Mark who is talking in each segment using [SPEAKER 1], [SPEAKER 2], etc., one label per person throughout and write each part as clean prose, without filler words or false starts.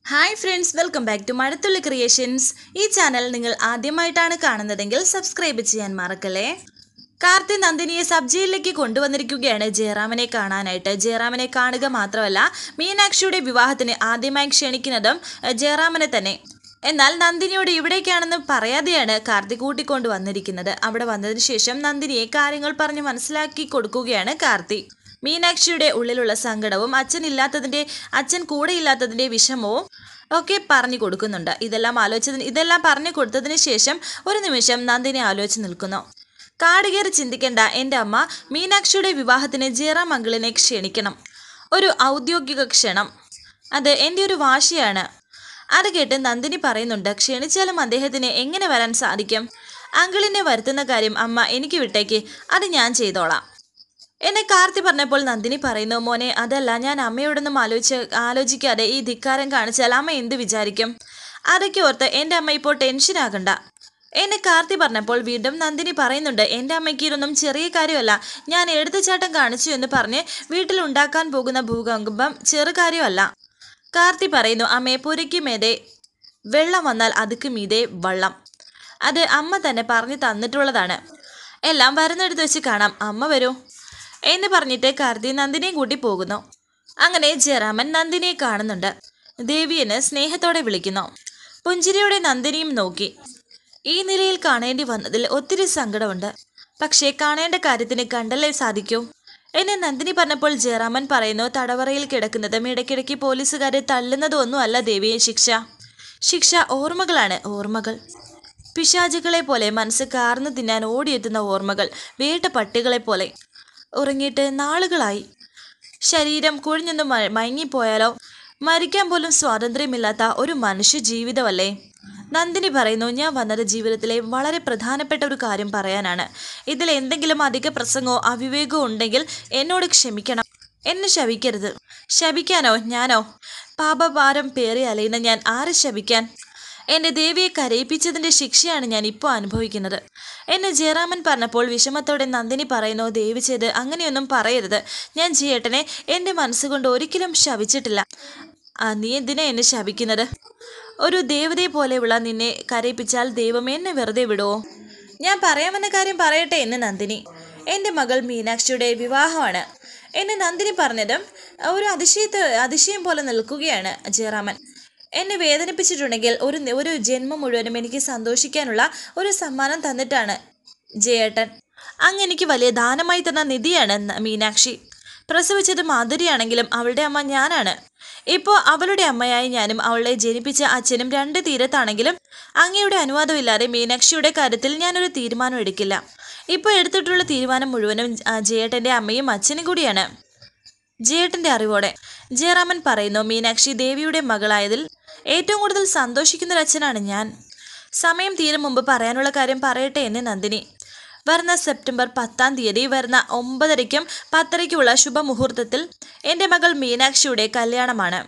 [SPEAKER 1] Hi friends, welcome back to Mazhathulli creations. ഈ ചാനൽ നിങ്ങൾ ആദ്യമായിട്ടാണ് കാണുന്നതെങ്കിൽ സബ്സ്ക്രൈബ് ചെയ്യാൻ മറക്കല്ലേ. കാർത്തി നന്ദിനിയെ സബ് ജയിലിലേക്ക് കൊണ്ടുവന്നിരിക്കുകയാണ് ജയറാമനെ കാണാനായിട്ട്. ജയറാമനെ കാണുക മാത്രമല്ല, മീനാക്ഷിയുടെ വിവാഹത്തിന് ആദ്യമായി ക്ഷണിക്കുന്നതും ജയറാമനെ തന്നെ. എന്നാൽ നന്ദിനിയോട് ഇവിടേക്കാണെന്ന് പറയാതെയാണ് കാർത്തി കൂട്ടിക്കൊണ്ടു വന്നിരിക്കുന്നത്. അവിടെ വന്നതിന് ശേഷം നന്ദിനിയെ കാര്യങ്ങൾ പറഞ്ഞ് മനസ്സിലാക്കി കൊടുക്കുകയാണ് കാർത്തി. മീനാക്ഷിയുടെ ഉള്ളിലുള്ള സങ്കടവും അച്ഛൻ കൂടെ ഇല്ലാത്തതിൻ്റെ വിഷമവും ഒക്കെ പറഞ്ഞു കൊടുക്കുന്നുണ്ട്. ഇതെല്ലാം പറഞ്ഞു കൊടുത്തതിന് ശേഷം ഒരു നിമിഷം നന്ദിനി ആലോചിച്ച് നിൽക്കുന്നു. കാടുകയറി ചിന്തിക്കേണ്ട എൻ്റെ അമ്മ, മീനാക്ഷിയുടെ വിവാഹത്തിന് ജയറാം അങ്കിളിനെ ക്ഷണിക്കണം. ഒരു ഔദ്യോഗിക ക്ഷണം, അത് എൻ്റെ ഒരു വാശിയാണ്. അത് കേട്ട് നന്ദിനി പറയുന്നുണ്ട്, ക്ഷണിച്ചാലും അദ്ദേഹത്തിന് എങ്ങനെ വരാൻ സാധിക്കും? അങ്കിളിനെ വരുത്തുന്ന കാര്യം അമ്മ എനിക്ക് വിട്ടേക്ക്, അത് ഞാൻ ചെയ്തോളാം എന്നെ കാർത്തി പറഞ്ഞപ്പോൾ നന്ദിനി പറയുന്നു, മോനെ അതല്ല, ഞാൻ അമ്മയോടൊന്നും ആലോചിക്കാതെ ഈ ധിക്കാരം കാണിച്ചാൽ അമ്മ എന്ത് വിചാരിക്കും? അതൊക്കെ ഓർത്ത് എൻ്റെ അമ്മ ഇപ്പോൾ ടെൻഷനാകണ്ട എന്നെ കാർത്തി പറഞ്ഞപ്പോൾ വീണ്ടും നന്ദിനി പറയുന്നുണ്ട്, എൻ്റെ അമ്മയ്ക്ക് ഇതൊന്നും ചെറിയ കാര്യമല്ല. ഞാൻ എടുത്തുചാട്ടം കാണിച്ചു എന്ന് പറഞ്ഞ് വീട്ടിലുണ്ടാക്കാൻ പോകുന്ന ഭൂകമ്പം ചെറുകാര്യമല്ല. കാർത്തി പറയുന്നു, അമ്മയെ പുരയ്ക്ക് മീതെ വെള്ളം വന്നാൽ അതുക്ക് മീതെ വള്ളം. അത് അമ്മ തന്നെ പറഞ്ഞു തന്നിട്ടുള്ളതാണ്. എല്ലാം വരുന്നിടത്ത് വെച്ച് കാണാം, അമ്മ വരൂ എന്ന് പറഞ്ഞിട്ട് കാർത്തി നന്ദിനിയെ കൂട്ടി പോകുന്നു. അങ്ങനെ ജയറാമൻ നന്ദിനിയെ കാണുന്നുണ്ട്. ദേവിയെന്ന് സ്നേഹത്തോടെ വിളിക്കുന്നു. പുഞ്ചിരിയോടെ നന്ദിനിയും നോക്കി. ഈ നിലയിൽ കാണേണ്ടി വന്നതിൽ ഒത്തിരി സങ്കടമുണ്ട്. പക്ഷേ കാണേണ്ട കാര്യത്തിന് കണ്ടല്ലേ സാധിക്കൂ എന്നെ നന്ദിനി പറഞ്ഞപ്പോൾ ജയറാമൻ പറയുന്നു, തടവറയിൽ കിടക്കുന്നതും ഇടയ്ക്കിടയ്ക്ക് പോലീസുകാരെ തള്ളുന്നതും ഒന്നും അല്ല ദേവിയെ ശിക്ഷ ഓർമ്മകളാണ്, ഓർമ്മകൾ. പിശാചുകളെ പോലെ മനസ്സ് കാർന്നു തിന്നാൻ ഓടിയെത്തുന്ന ഓർമ്മകൾ, വേട്ട പട്ടികളെ പോലെ. ഉറങ്ങിയിട്ട് നാളുകളായി. ശരീരം കുഴിഞ്ഞൊന്ന് മയങ്ങിപ്പോയാലോ? മരിക്കാൻ പോലും സ്വാതന്ത്ര്യമില്ലാത്ത ഒരു മനുഷ്യ ജീവിതമല്ലേ? നന്ദിനി പറയുന്നു, ഞാൻ വന്നത് ജീവിതത്തിലെ വളരെ പ്രധാനപ്പെട്ട ഒരു കാര്യം പറയാനാണ്. ഇതിൽ എന്തെങ്കിലും അധിക പ്രസംഗമോ അവിവേകമോ ഉണ്ടെങ്കിൽ എന്നോട് ക്ഷമിക്കണം. എന്നെ ശപിക്കരുത്. ശപിക്കാനോ? ഞാനോ? പാപഭാരം പേറി അലയുന്ന ഞാൻ ആരെ ശപിക്കാൻ? എൻ്റെ ദേവിയെ കരയിപ്പിച്ചതിൻ്റെ ശിക്ഷയാണ് ഞാൻ ഇപ്പോൾ അനുഭവിക്കുന്നത് എന്നെ ജയറാമൻ പറഞ്ഞപ്പോൾ വിഷമത്തോടെ നന്ദിനി പറയുന്നു, ദേവി ചെയ്ത് അങ്ങനെയൊന്നും പറയരുത്. ഞാൻ ജയേട്ടനെ എൻ്റെ മനസ്സുകൊണ്ട് ഒരിക്കലും ശപിച്ചിട്ടില്ല. നീ എന്തിനാ എന്നെ ശപിക്കുന്നത്? ഒരു ദേവതയെ പോലെയുള്ള നിന്നെ കരയിപ്പിച്ചാൽ ദൈവം എന്നെ വെറുതെ വിടുമോ? ഞാൻ പറയാമെന്ന കാര്യം പറയട്ടെ എന്ന് നന്ദിനി. എൻ്റെ മകൾ മീനാക്ഷിയുടെ വിവാഹമാണ് എന്നെ നന്ദിനി പറഞ്ഞതും ഒരു അതിശയം പോലെ നിൽക്കുകയാണ് ജയറാമൻ. എന്നെ വേദനിപ്പിച്ചിട്ടുണ്ടെങ്കിൽ ഒരു ജന്മം മുഴുവനും എനിക്ക് സന്തോഷിക്കാനുള്ള ഒരു സമ്മാനം തന്നിട്ടാണ് ജയേട്ടൻ. അങ്ങ് എനിക്ക് വലിയ ദാനമായി തന്ന നിധിയാണ് മീനാക്ഷി. പ്രസവിച്ചത് മാധുരിയാണെങ്കിലും അവളുടെ അമ്മ ഞാനാണ്. ഇപ്പോൾ അവളുടെ അമ്മയായി ഞാനും അവളെ ജനിപ്പിച്ച അച്ഛനും രണ്ട് തീരത്താണെങ്കിലും അങ്ങയുടെ അനുവാദമില്ലാതെ മീനാക്ഷിയുടെ കാര്യത്തിൽ ഞാനൊരു തീരുമാനം എടുക്കില്ല. ഇപ്പോൾ എടുത്തിട്ടുള്ള തീരുമാനം മുഴുവനും ജയേട്ടൻ്റെ അമ്മയും അച്ഛനും കൂടിയാണ്. ജയേട്ടൻ്റെ അറിവോടെ ജയറാമൻ പറയുന്നു, മീനാക്ഷി ദേവിയുടെ മകളായതിൽ ഏറ്റവും കൂടുതൽ സന്തോഷിക്കുന്നൊരച്ഛനാണ് ഞാൻ. സമയം തീരും മുമ്പ് പറയാനുള്ള കാര്യം പറയട്ടെ എന്ന് നന്ദിനി. വരുന്ന സെപ്റ്റംബർ 10-ാം തീയതി വരുന്ന 9:30-ക്കും 10:30-ക്കുമുള്ള ശുഭമുഹൂർത്തത്തിൽ എൻ്റെ മകൾ മീനാക്ഷിയുടെ കല്യാണമാണ്.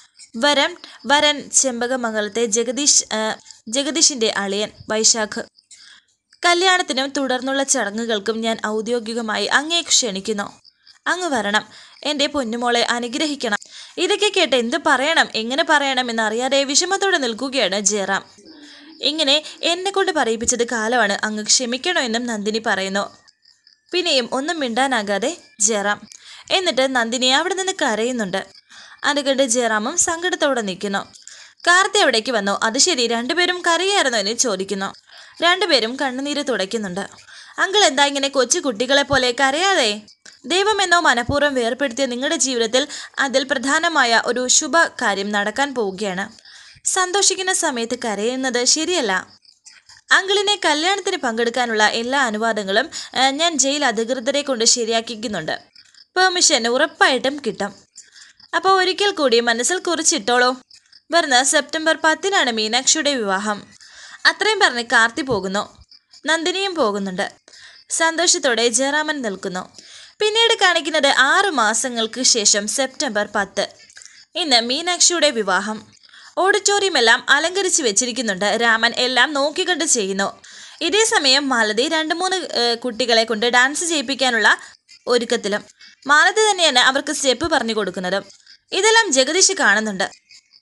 [SPEAKER 1] വരൻ ചെമ്പകമംഗലത്തെ ജഗദീഷിൻ്റെ അളിയൻ വൈശാഖ്. കല്യാണത്തിനും തുടർന്നുള്ള ചടങ്ങുകൾക്കും ഞാൻ ഔദ്യോഗികമായി അങ്ങേ ക്ഷണിക്കുന്നു. അങ്ങ് വരണം, എൻ്റെ പൊന്നുമോളെ അനുഗ്രഹിക്കണം. ഇതൊക്കെ കേട്ട് എന്ത് പറയണം, എങ്ങനെ പറയണം എന്നറിയാതെ വിഷമത്തോടെ നിൽക്കുകയാണ് ജയറാം. ഇങ്ങനെ എന്നെ കൊണ്ട് പറയിപ്പിച്ചത് കാലമാണ്, അങ്ങ് ക്ഷമിക്കണോ എന്നും നന്ദിനി പറയുന്നു. പിന്നെയും ഒന്നും മിണ്ടാനാകാതെ ജയറാം. എന്നിട്ട് നന്ദിനി അവിടെ നിന്ന് കരയുന്നുണ്ട്. അത് കണ്ട് ജയറാമും സങ്കടത്തോടെ നിൽക്കുന്നു. കാർത്തി അവിടേക്ക് വന്നു. അത് ശരി, രണ്ടുപേരും കരയായിരുന്നു എന്ന് ചോദിക്കുന്നു. രണ്ടുപേരും കണ്ണുനീര് തുടയ്ക്കുന്നുണ്ട്. അങ്കിൾ എന്താ ഇങ്ങനെ കൊച്ചു കുട്ടികളെ പോലെ കരയാതെ? ദൈവമെന്നോ മനഃപൂർവ്വം വേർപ്പെടുത്തിയ നിങ്ങളുടെ ജീവിതത്തിൽ അതിൽ പ്രധാനമായ ഒരു ശുഭ കാര്യം നടക്കാൻ പോവുകയാണ്. സന്തോഷിക്കുന്ന സമയത്ത് കരയുന്നത് ശരിയല്ല. അങ്കിളിനെ കല്യാണത്തിന് പങ്കെടുക്കാനുള്ള എല്ലാ അനുവാദങ്ങളും ഞാൻ ജയിൽ അധികൃതരെ കൊണ്ട് ശരിയാക്കിക്കുന്നുണ്ട്. പെർമിഷൻ ഉറപ്പായിട്ടും കിട്ടും. അപ്പോൾ ഒരിക്കൽ കൂടി മനസ്സിൽ കുറിച്ചിട്ടോളൂ, വരുന്ന സെപ്റ്റംബർ 10-നാണ് മീനാക്ഷിയുടെ വിവാഹം. അത്രയും പറഞ്ഞ് കാർത്തി പോകുന്നു. നന്ദിനിയും പോകുന്നുണ്ട്. സന്തോഷത്തോടെ ജയറാമൻ നിൽക്കുന്നു. പിന്നീട് കാണിക്കുന്നത് 6 മാസങ്ങൾക്ക് ശേഷം സെപ്റ്റംബർ 10. ഇന്ന് മീനാക്ഷിയുടെ വിവാഹം. ഓഡിറ്റോറിയം എല്ലാം അലങ്കരിച്ച് വെച്ചിരിക്കുന്നുണ്ട്. രാമൻ എല്ലാം നോക്കിക്കണ്ട് ചെയ്യുന്നു. ഇതേ സമയം മാലതി 2-3 കുട്ടികളെ കൊണ്ട് ഡാൻസ് ചെയ്യിപ്പിക്കാനുള്ള ഒരുക്കത്തിലും. മാലതി തന്നെയാണ് അവർക്ക് സ്റ്റെപ്പ് പറഞ്ഞു കൊടുക്കുന്നത്. ഇതെല്ലാം ജഗദീഷ് കാണുന്നുണ്ട്.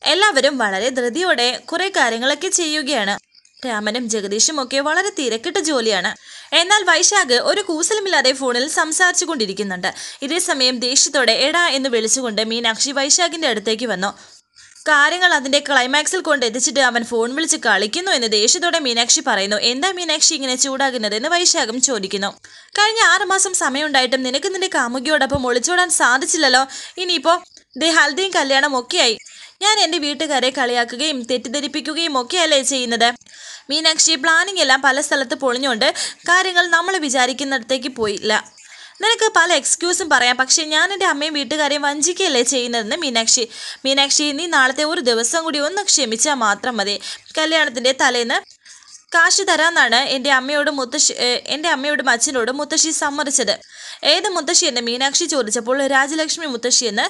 [SPEAKER 1] എല്ലാവരും വളരെ ധൃതിയോടെ കുറെ കാര്യങ്ങളൊക്കെ ചെയ്യുകയാണ്. രാമനും ജഗദീഷും ഒക്കെ വളരെ തിരക്കിട്ട ജോലിയാണ്. എന്നാൽ വൈശാഖ് ഒരു കൂസലുമില്ലാതെ ഫോണിൽ സംസാരിച്ചു കൊണ്ടിരിക്കുന്നുണ്ട്. ഇതേ സമയം ദേഷ്യത്തോടെ എടാ എന്ന് വിളിച്ചുകൊണ്ട് മീനാക്ഷി വൈശാഖിന്റെ അടുത്തേക്ക് വന്നു. കാര്യങ്ങൾ അതിന്റെ ക്ലൈമാക്സിൽ കൊണ്ട് എത്തിച്ചിട്ട് അവൻ ഫോൺ വിളിച്ച് കളിക്കുന്നു എന്ന് ദേഷ്യത്തോടെ മീനാക്ഷി പറയുന്നു. എന്താ മീനാക്ഷി ഇങ്ങനെ ചൂടാകുന്നത് എന്ന് വൈശാഖം ചോദിക്കുന്നു. കഴിഞ്ഞ 6 മാസം സമയമുണ്ടായിട്ടും നിനക്ക് നിന്റെ കാമുകിയോടൊപ്പം ഒളിച്ചോടാൻ സാധിച്ചില്ലല്ലോ. ഇനിയിപ്പോ ഹൽദിയും കല്യാണം ഒക്കെയായി. ഞാൻ എൻ്റെ വീട്ടുകാരെ കളിയാക്കുകയും തെറ്റിദ്ധരിപ്പിക്കുകയും ഒക്കെയല്ലേ ചെയ്യുന്നത്. മീനാക്ഷി പ്ലാനിങ് എല്ലാം പല സ്ഥലത്ത് പൊളിഞ്ഞുകൊണ്ട് കാര്യങ്ങൾ നമ്മൾ വിചാരിക്കുന്നിടത്തേക്ക് പോയില്ല. നിനക്ക് പല എക്സ്ക്യൂസും പറയാം, പക്ഷെ ഞാൻ എൻ്റെ അമ്മയും വീട്ടുകാരെയും വഞ്ചിക്കുകയല്ലേ ചെയ്യുന്നതെന്ന് മീനാക്ഷി നീ നാളത്തെ ഒരു ദിവസം കൂടി ഒന്ന് ക്ഷമിച്ചാൽ മാത്രം മതി. കല്യാണത്തിൻ്റെ തലേന്ന് കാശ് തരാമെന്നാണ് എൻ്റെ അമ്മയോടും അച്ഛനോടും മുത്തശ്ശി സമ്മതിച്ചത്. ഏത് മുത്തശ്ശി എന്ന് മീനാക്ഷി ചോദിച്ചപ്പോൾ രാജലക്ഷ്മി മുത്തശ്ശി എന്ന്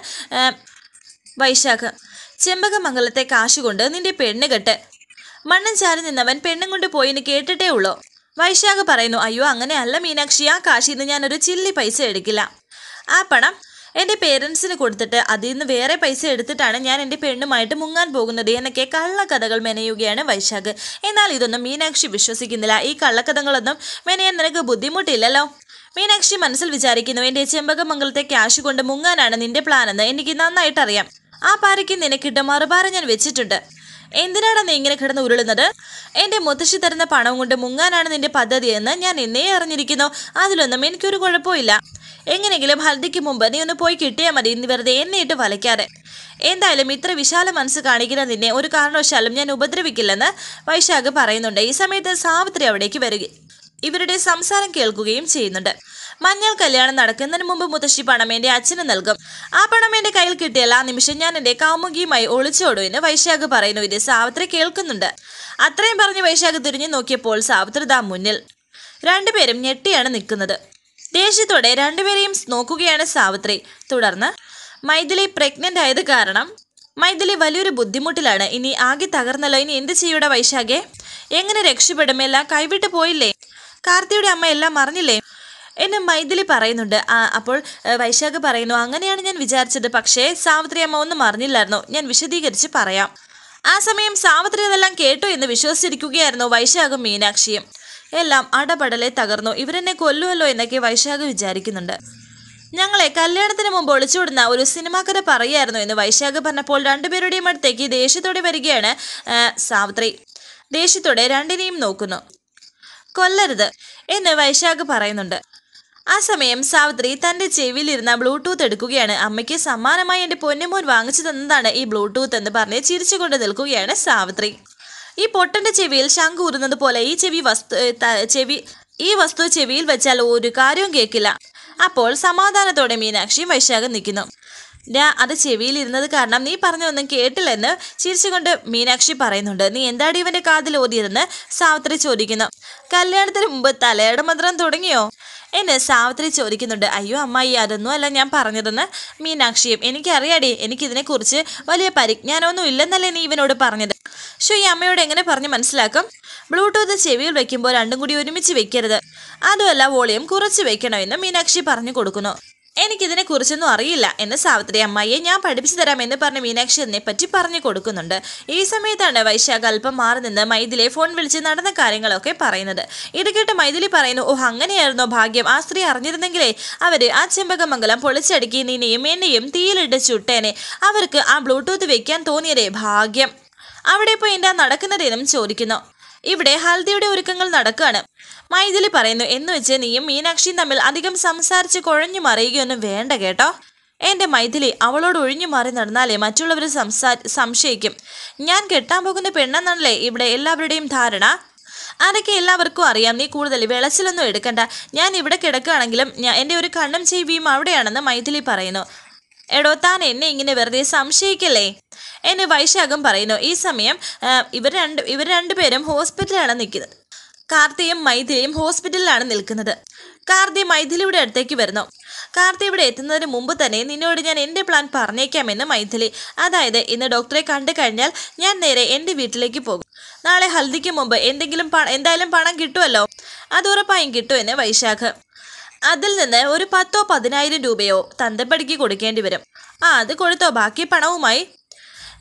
[SPEAKER 1] വൈശാഖ്. ചെമ്പകമംഗലത്തെ കാശ് കൊണ്ട് നിന്റെ പെണ്ണ് കെട്ട്. മണ്ണൻ ചാരി നിന്നവൻ പെണ്ണും കൊണ്ട് പോയിന്ന് കേട്ടിട്ടേ ഉള്ളൂ. വൈശാഖ് പറയുന്നു. അയ്യോ അങ്ങനെയല്ല മീനാക്ഷി, ആ കാശിൽ നിന്ന് ഞാനൊരു ചില്ലി പൈസ എടുക്കില്ല. ആ പണം എൻ്റെ പേരൻസിന് കൊടുത്തിട്ട് അതിൽ നിന്ന് വേറെ പൈസ എടുത്തിട്ടാണ് ഞാൻ എൻ്റെ പെണ്ണുമായിട്ട് മുങ്ങാൻ പോകുന്നത് എന്നൊക്കെ കള്ളക്കഥകൾ മെനയുകയാണ് വൈശാഖ്. എന്നാൽ ഇതൊന്നും മീനാക്ഷി വിശ്വസിക്കുന്നില്ല. ഈ കള്ളക്കഥകളൊന്നും മെനയാൻ നിനക്ക് ബുദ്ധിമുട്ടില്ലല്ലോ. മീനാക്ഷി മനസ്സിൽ വിചാരിക്കുന്നു, എൻ്റെ ചെമ്പകമംഗലത്തെ ക്യാഷ് കൊണ്ട് മുങ്ങാനാണ് നിന്റെ പ്ലാനെന്ന് എനിക്ക് നന്നായിട്ടറിയാം. ആ പാരയ്ക്ക് നിനക്കിട്ട് മറുപാറ ഞാൻ വെച്ചിട്ടുണ്ട്. എന്തിനാണ് നീ ഇങ്ങനെ കിടന്ന് ഉരുളുന്നത്? എൻ്റെ മുത്തശ്ശി തരുന്ന പണം കൊണ്ട് മുങ്ങാനാണ് നിന്റെ പദ്ധതി എന്ന് ഞാൻ എന്നേ അറിഞ്ഞിരിക്കുന്നു. അതിലൊന്നും എനിക്കൊരു കുഴപ്പമില്ല. എങ്ങനെയെങ്കിലും ഹൽദിക്ക് മുമ്പ് നീ ഒന്ന് പോയി കിട്ടിയാൽ മതി, വെറുതെ എന്നെ ഇട്ട് വലയ്ക്കാതെ. എന്തായാലും ഇത്ര വിശാല മനസ്സ് കാണിക്കുന്ന നിന്നെ ഒരു കാരണവശാലും ഞാൻ ഉപദ്രവിക്കില്ലെന്ന് വൈശാഖ് പറയുന്നുണ്ട്. ഈ സമയത്ത് സാവിത്രി അവിടേക്ക് വരികയും ഇവരുടെ സംസാരം കേൾക്കുകയും ചെയ്യുന്നുണ്ട്. മഞ്ഞൾ കല്യാണം നടക്കുന്നതിന് മുമ്പ് മുത്തശ്ശി പണം എൻ്റെ അച്ഛന് നൽകും. ആ പണം എൻ്റെ കയ്യിൽ കിട്ടിയാൽ ആ നിമിഷം ഞാൻ എൻ്റെ കാമുകിയുമായി ഒളിച്ചോടും എന്ന് വൈശാഖ് പറയുന്നു. ഇത് സാവിത്രി കേൾക്കുന്നുണ്ട്. അത്രയും പറഞ്ഞ് വൈശാഖ് തിരിഞ്ഞു നോക്കിയപ്പോൾ സാവിത്രി ദാ മുന്നിൽ. രണ്ടുപേരും ഞെട്ടിയാണ് നിൽക്കുന്നത്. ദേഷ്യത്തോടെ രണ്ടുപേരെയും നോക്കുകയാണ് സാവിത്രി. തുടർന്ന് മൈഥിലി പ്രഗ്നന്റ് ആയത് കാരണം മൈഥിലി വലിയൊരു ബുദ്ധിമുട്ടിലാണ്. ഇനി ആകെ തകർന്നല്ലോ. ഇനി എന്ത് ചെയ്യൂടെ വൈശാഖെ? എങ്ങനെ രക്ഷപ്പെടും? എല്ലാം കൈവിട്ട് പോയില്ലേ? കാർത്തിയുടെ അമ്മ എല്ലാം അറിഞ്ഞില്ലേ എന്ന് മൈഥിലി പറയുന്നുണ്ട്. അപ്പോൾ വൈശാഖ് പറയുന്നു, അങ്ങനെയാണ് ഞാൻ വിചാരിച്ചത്, പക്ഷേ സാവിത്രി അമ്മ ഒന്നും അറിഞ്ഞില്ലായിരുന്നു. ഞാൻ വിശദീകരിച്ച് പറയാം. ആ സമയം സാവിത്രി അതെല്ലാം കേട്ടു എന്ന് വിശ്വസിച്ചിരിക്കുകയായിരുന്നു വൈശാഖും മീനാക്ഷിയും. എല്ലാം അടപടലെ തകർന്നു. ഇവരെന്നെ കൊല്ലുമല്ലോ എന്നൊക്കെ വൈശാഖ് വിചാരിക്കുന്നുണ്ട്. ഞങ്ങളെ കല്യാണത്തിന് മുമ്പ് ഒളിച്ചോടുന്ന ഒരു സിനിമാ കഥ പറയായിരുന്നു എന്ന് വൈശാഖ് പറഞ്ഞപ്പോൾ രണ്ടുപേരുടെയും അടുത്തേക്ക് ദേഷ്യത്തോടെ വരികയാണ് സാവിത്രി. ദേഷ്യത്തോടെ രണ്ടിനെയും നോക്കുന്നു. കൊല്ലരുത് എന്ന് വൈശാഖ് പറയുന്നുണ്ട്. ആ സമയം സാവിത്രി തൻ്റെ ചെവിയിലിരുന്ന ബ്ലൂടൂത്ത് എടുക്കുകയാണ്. അമ്മയ്ക്ക് സമ്മാനമായി എൻ്റെ പൊന്നുമോൻ വാങ്ങിച്ചു തന്നതാണ് ഈ ബ്ലൂടൂത്ത് എന്ന് പറഞ്ഞ് ചിരിച്ചുകൊണ്ട് നിൽക്കുകയാണ് സാവിത്രി. ഈ പൊട്ടൻ്റെ ചെവിയിൽ ശംഖ് ഊരുന്നത് പോലെ ഈ വസ്തു ചെവിയിൽ വെച്ചാൽ ഒരു കാര്യവും കേൾക്കില്ല. അപ്പോൾ സമാധാനത്തോടെ മീനാക്ഷി വൈശാഖ് നിൽക്കുന്നു. അത് ചെവിയിലിരുന്നത് കാരണം നീ പറഞ്ഞൊന്നും കേട്ടില്ലെന്ന് ചിരിച്ചുകൊണ്ട് മീനാക്ഷി പറയുന്നുണ്ട്. നീ എന്താടി ഇവൻ്റെ കാതിൽ ഓതിയതെന്ന് സാവിത്രി ചോദിക്കുന്നു. കല്യാണത്തിന് മുമ്പ് തലയുടെ മന്ത്രം തുടങ്ങിയോ എന്ന് സാവിത്രി ചോദിക്കുന്നുണ്ട്. അയ്യോ അമ്മായി, അതൊന്നും അല്ല ഞാൻ പറഞ്ഞതെന്ന് മീനാക്ഷിയും. എനിക്കറിയാടി, എനിക്കിതിനെക്കുറിച്ച് വലിയ പരിജ്ഞാനമൊന്നും ഇല്ലെന്നല്ലേ നീ ഇവനോട് പറഞ്ഞത്. ഈ അമ്മയോട് എങ്ങനെ പറഞ്ഞ് മനസ്സിലാക്കും? ബ്ലൂടൂത്ത് ചെവിയിൽ വെക്കുമ്പോൾ രണ്ടും കൂടി ഒരുമിച്ച് വെക്കരുത്, അതുമല്ല വോളിയം കുറച്ച് വെക്കണമെന്ന് മീനാക്ഷി പറഞ്ഞു കൊടുക്കുന്നു. എനിക്കിതിനെക്കുറിച്ചൊന്നും അറിയില്ല എന്ന് സാവിത്രി. അമ്മായിയെ ഞാൻ പഠിപ്പിച്ചു തരാമെന്ന് പറഞ്ഞ് മീനാക്ഷി അതിനെപ്പറ്റി പറഞ്ഞു കൊടുക്കുന്നുണ്ട്. ഈ സമയത്താണ് വൈശാഖ് അല്പം മാറി നിന്ന് മൈഥിലിയെ ഫോൺ വിളിച്ച് നടന്ന കാര്യങ്ങളൊക്കെ പറയുന്നത്. ഇത് കേട്ട് മൈഥിലി പറയുന്നു, ഓ അങ്ങനെയായിരുന്നോ ഭാഗ്യം. ആ സ്ത്രീ അറിഞ്ഞിരുന്നെങ്കിലേ അവര് ആ ചെമ്പകമംഗലം പൊളിച്ചടുക്കി നിന്നെയും എന്നെയും തീയിലിട്ട് ചുട്ടേനെ. അവർക്ക് ആ ബ്ലൂടൂത്ത് വെക്കാൻ തോന്നിയതേ ഭാഗ്യം. അവിടെ ഇപ്പോൾ എന്താ നടക്കുന്നതെന്നും ചോദിക്കുന്നു. ഇവിടെ ഹൽദിയുടെ ഒരുക്കങ്ങൾ നടക്കുകയാണ്. മൈഥിലി പറയുന്നു, എന്ന് വെച്ച് നീയും മീനാക്ഷിയും തമ്മിൽ അധികം സംസാരിച്ച് കുഴഞ്ഞു മറിയുകയൊന്നും വേണ്ട കേട്ടോ. എൻ്റെ മൈഥിലി, അവളോട് ഒഴിഞ്ഞു മാറി നടന്നാലേ മറ്റുള്ളവർ സംശയിക്കും. ഞാൻ കെട്ടാൻ പോകുന്ന പെണ്ണെന്നാണല്ലേ ഇവിടെ എല്ലാവരുടെയും ധാരണ. അതൊക്കെ എല്ലാവർക്കും അറിയാം. നീ കൂടുതൽ വിളച്ചിലൊന്നും എടുക്കണ്ട. ഞാൻ ഇവിടെ കിടക്കുകയാണെങ്കിലും എൻ്റെ ഒരു കണ്ണും ചെവിയും അവിടെയാണെന്ന് മൈഥിലി പറയുന്നു. എടോ താൻ എന്നെ ഇങ്ങനെ വെറുതെ സംശയിക്കല്ലേ എന്ന് വൈശാഖം പറയുന്നു. ഈ സമയം ഇവർ രണ്ടുപേരും ഹോസ്പിറ്റലിലാണ് നിൽക്കുന്നത്. കാർത്തിയും മൈഥിലിയും ഹോസ്പിറ്റലിലാണ് നിൽക്കുന്നത്. കാർത്തി മൈഥിലിയുടെ അടുത്തേക്ക് വരുന്നു. കാർത്തി ഇവിടെ എത്തുന്നതിന് മുമ്പ് തന്നെ നിന്നോട് ഞാൻ എൻ്റെ പ്ലാൻ പറഞ്ഞേക്കാമെന്ന് മൈഥിലി. അതായത് ഇന്ന് ഡോക്ടറെ കണ്ടു കഴിഞ്ഞാൽ ഞാൻ നേരെ എൻ്റെ വീട്ടിലേക്ക് പോകും. നാളെ ഹൽദിക്ക് മുമ്പ് എന്തായാലും പണം കിട്ടുമല്ലോ, അത് ഉറപ്പായും കിട്ടുമെന്ന് വൈശാഖ്. അതിൽ നിന്ന് ഒരു 10,000-10,000 രൂപയോ തന്തപ്പടിക്ക് കൊടുക്കേണ്ടി വരും. അത് കൊടുത്തോ, ബാക്കി പണവുമായി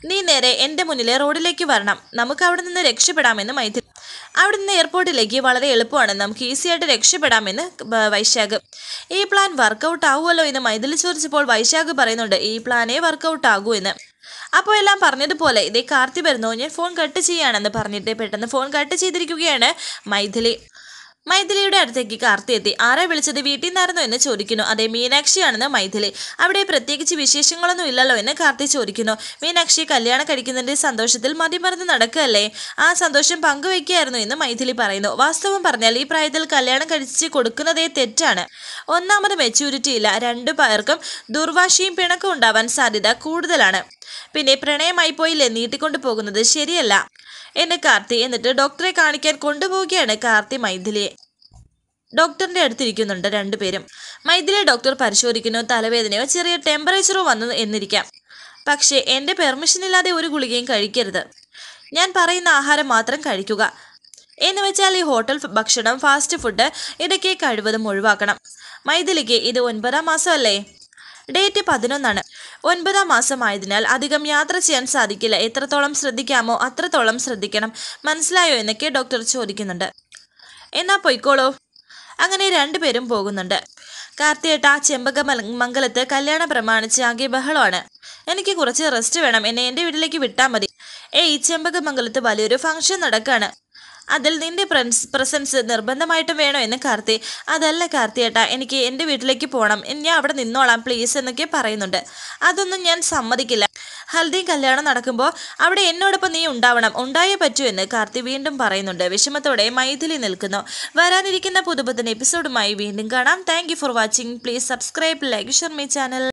[SPEAKER 1] നീ നേരെ എൻ്റെ മുന്നിലെ റോഡിലേക്ക് വരണം, നമുക്ക് അവിടെ നിന്ന് രക്ഷപ്പെടാമെന്ന് മൈഥിലി. അവിടെ നിന്ന് എയർപോർട്ടിലേക്ക് വളരെ എളുപ്പമാണ്, നമുക്ക് ഈസി ആയിട്ട് രക്ഷപ്പെടാമെന്ന് വൈശാഖ്. ഈ പ്ലാൻ വർക്കൗട്ട് ആവുമല്ലോ എന്ന് മൈഥിലി ചോദിച്ചപ്പോൾ വൈശാഖ് പറയുന്നുണ്ട് ഈ പ്ലാനേ വർക്കൗട്ട് ആകൂ എന്ന്. അപ്പോൾ എല്ലാം പറഞ്ഞതുപോലെ ഇതേ കാർത്തി വരുന്നു, ഞാൻ ഫോൺ കട്ട് ചെയ്യാണെന്ന് പറഞ്ഞിട്ട് പെട്ടെന്ന് ഫോൺ കട്ട് ചെയ്തിരിക്കുകയാണ് മൈഥിലി. മൈഥിലിയുടെ അടുത്തേക്ക് കാർത്തി എത്തി. ആരെ വിളിച്ചത്, വീട്ടിൽ നിന്നായിരുന്നു എന്ന് ചോദിക്കുന്നു. അതെ, മീനാക്ഷിയാണെന്ന് മൈഥിലി. അവിടെ പ്രത്യേകിച്ച് വിശേഷങ്ങളൊന്നും ഇല്ലല്ലോ എന്ന് കാർത്തി ചോദിക്കുന്നു. മീനാക്ഷി കല്യാണം കഴിക്കുന്നതിൻ്റെ സന്തോഷത്തിൽ മതിമറന്ന് നടക്കുകയല്ലേ, ആ സന്തോഷം പങ്കുവയ്ക്കുകയായിരുന്നു എന്ന് മൈഥിലി പറയുന്നു. വാസ്തവം പറഞ്ഞാൽ ഈ പ്രായത്തിൽ കല്യാണം കഴിച്ച് കൊടുക്കുന്നതേ തെറ്റാണ്. ഒന്നാമത് മെച്യൂരിറ്റി ഇല്ല, രണ്ടു പേർക്കും ദുർവാശിയും പിണക്കും ഉണ്ടാവാൻ സാധ്യത കൂടുതലാണ്. പിന്നെ പ്രണയമായി പോയില്ലേ, നീട്ടിക്കൊണ്ടു പോകുന്നത് ശരിയല്ല എന്ന് കാർത്തി. എന്നിട്ട് ഡോക്ടറെ കാണിക്കാൻ കൊണ്ടുപോവുകയാണ് കാർത്തി മൈഥിലിയെ. ഡോക്ടറിന്റെ അടുത്തിരിക്കുന്നുണ്ട് രണ്ടുപേരും. മൈഥിലിയെ ഡോക്ടർ പരിശോധിക്കുന്നു. തലവേദനയോ ചെറിയ ടെമ്പറേച്ചറോ വന്നു എന്നിരിക്കാം, പക്ഷേ എൻ്റെ പെർമിഷൻ ഇല്ലാതെ ഒരു ഗുളികയും കഴിക്കരുത്, ഞാൻ പറയുന്ന ആഹാരം മാത്രം കഴിക്കുക. എന്ന് വെച്ചാൽ ഈ ഹോട്ടൽ ഭക്ഷണം, ഫാസ്റ്റ് ഫുഡ് ഇതൊക്കെ കഴിവതും ഒഴിവാക്കണം. മൈഥിലിക്ക് ഇത് 9ാം മാസമല്ലേ, ഡേറ്റ് 11ആണ്. 9ാം മാസമായതിനാൽ അധികം യാത്ര ചെയ്യാൻ സാധിക്കില്ല, എത്രത്തോളം ശ്രദ്ധിക്കാമോ അത്രത്തോളം ശ്രദ്ധിക്കണം, മനസ്സിലായോ എന്നൊക്കെ ഡോക്ടർ ചോദിക്കുന്നുണ്ട്. എന്നാ പൊയ്ക്കോളൂ. അങ്ങനെ രണ്ടുപേരും പോകുന്നുണ്ട്. കാർത്തിയേട്ട, ചെമ്പകമംഗലത്ത് കല്യാണം പ്രമാണിച്ച് ആകെ ബഹളമാണ്, എനിക്ക് കുറച്ച് റെസ്റ്റ് വേണം, എന്നെ എൻ്റെ വീട്ടിലേക്ക് വിട്ടാൽ മതി. ചെമ്പകമംഗലത്ത് വലിയൊരു ഫംഗ്ഷൻ നടക്കാണ്, അതിൽ നിന്റെ പ്രസൻസ് നിർബന്ധമായിട്ടും വേണോ എന്ന് കാർത്തി. അതല്ല കാർത്തിയേട്ടാ, എനിക്ക് എൻ്റെ വീട്ടിലേക്ക് പോകണം, ഞാൻ അവിടെ നിന്നോളാം പ്ലീസ് എന്നൊക്കെ പറയുന്നുണ്ട്. അതൊന്നും ഞാൻ സമ്മതിക്കില്ല, ഹൽദി കല്യാണം നടക്കുമ്പോൾ അവിടെ എന്നോടൊപ്പം നീ ഉണ്ടാവണം, ഉണ്ടായേ പറ്റൂ എന്ന് കാർത്തി വീണ്ടും പറയുന്നുണ്ട്. വിഷമത്തോടെ മൈഥിലി നിൽക്കുന്നു. വരാനിരിക്കുന്ന പുതുപുത്തൻ എപ്പിസോഡുമായി വീണ്ടും കാണാം. Thank you for watching. Please subscribe, like, share my channel.